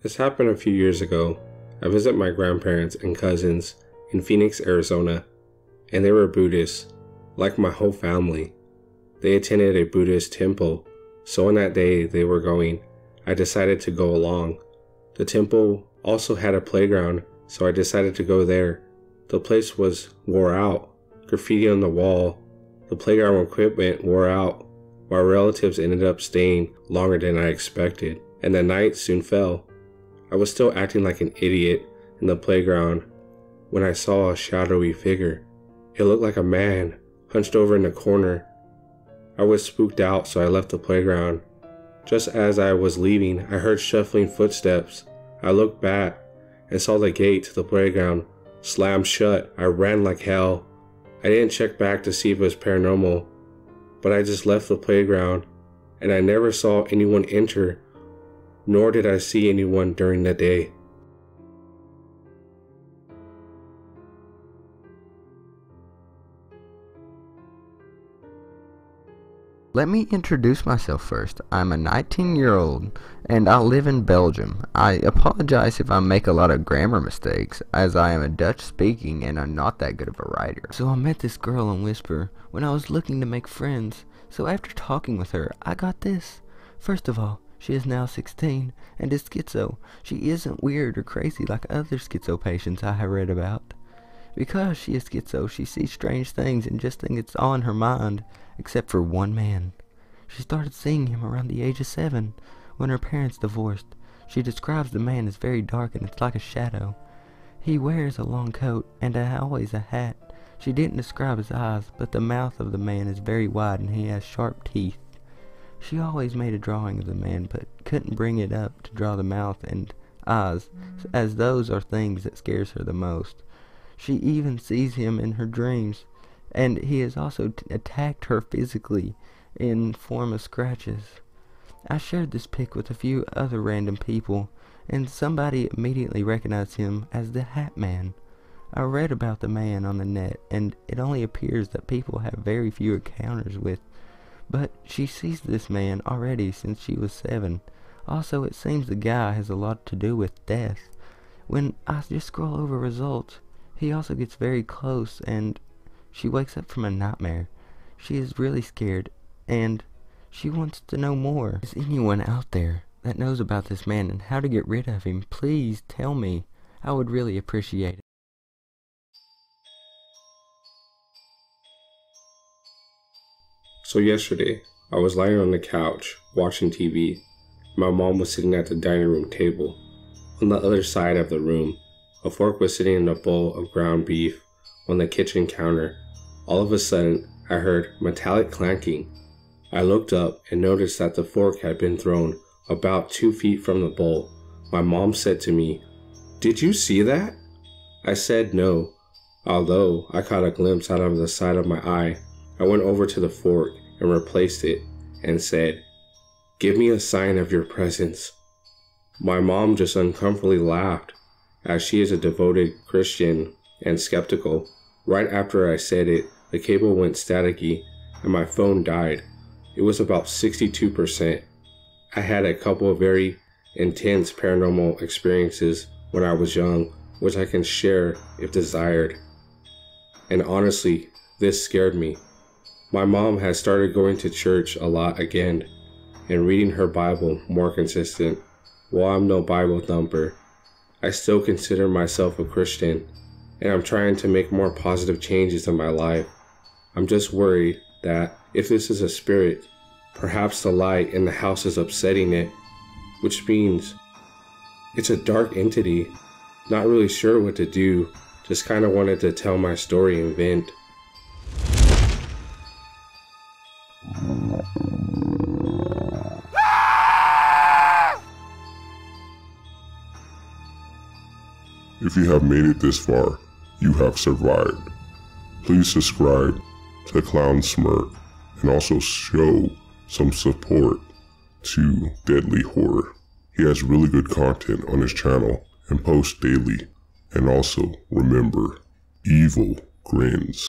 This happened a few years ago. I visited my grandparents and cousins in Phoenix, Arizona, and they were Buddhists, like my whole family. They attended a Buddhist temple, so on that day they were going, I decided to go along. The temple also had a playground, so I decided to go there. The place was wore out, graffiti on the wall. The playground equipment wore out. My relatives ended up staying longer than I expected, and the night soon fell. I was still acting like an idiot in the playground when I saw a shadowy figure. It looked like a man, hunched over in the corner. I was spooked out, so I left the playground. Just as I was leaving, I heard shuffling footsteps. I looked back and saw the gate to the playground slammed shut. I ran like hell. I didn't check back to see if it was paranormal, but I just left the playground, and I never saw anyone enter, nor did I see anyone during the day. Let me introduce myself first. I'm a 19-year-old and I live in Belgium. I apologize if I make a lot of grammar mistakes, as I am a Dutch speaking and I'm not that good of a writer. So I met this girl on Whisper when I was looking to make friends. So after talking with her, I got this. First of all, she is now 16 and is schizo. She isn't weird or crazy like other schizo patients I have read about. Because she is schizo, she sees strange things and just thinks it's all in her mind, except for one man. She started seeing him around the age of 7, when her parents divorced. She describes the man as very dark and it's like a shadow. He wears a long coat and always a hat. She didn't describe his eyes, but the mouth of the man is very wide and he has sharp teeth. She always made a drawing of the man, but couldn't bring it up to draw the mouth and eyes, as those are things that scares her the most. She even sees him in her dreams, and he has also attacked her physically in form of scratches. I shared this pic with a few other random people, and somebody immediately recognized him as the Hat Man. I read about the man on the net, and it only appears that people have very few encounters with, but she sees this man already since she was 7. Also, it seems the guy has a lot to do with death. When I just scroll over results, he also gets very close and she wakes up from a nightmare. She is really scared and she wants to know more. Is anyone out there that knows about this man and how to get rid of him? Please tell me. I would really appreciate it. So yesterday, I was lying on the couch watching TV. My mom was sitting at the dining room table. On the other side of the room, a fork was sitting in a bowl of ground beef on the kitchen counter. All of a sudden, I heard metallic clanking. I looked up and noticed that the fork had been thrown about 2 feet from the bowl. My mom said to me, "Did you see that?" I said no, although I caught a glimpse out of the side of my eye. I went over to the fork and replaced it and said, "Give me a sign of your presence." My mom just uncomfortably laughed, as she is a devoted Christian and skeptical. Right after I said it, the cable went staticky and my phone died. It was about 62%. I had a couple of very intense paranormal experiences when I was young, which I can share if desired. And honestly, this scared me. My mom has started going to church a lot again and reading her Bible more consistent. While I'm no Bible thumper, I still consider myself a Christian, and I'm trying to make more positive changes in my life. I'm just worried that if this is a spirit, perhaps the light in the house is upsetting it, which means it's a dark entity. Not really sure what to do, just kind of wanted to tell my story and vent. If you have made it this far, you have survived. Please subscribe to Clown Smirk and also show some support to DeadlyHorror. He has really good content on his channel and posts daily. And also remember, evil grins.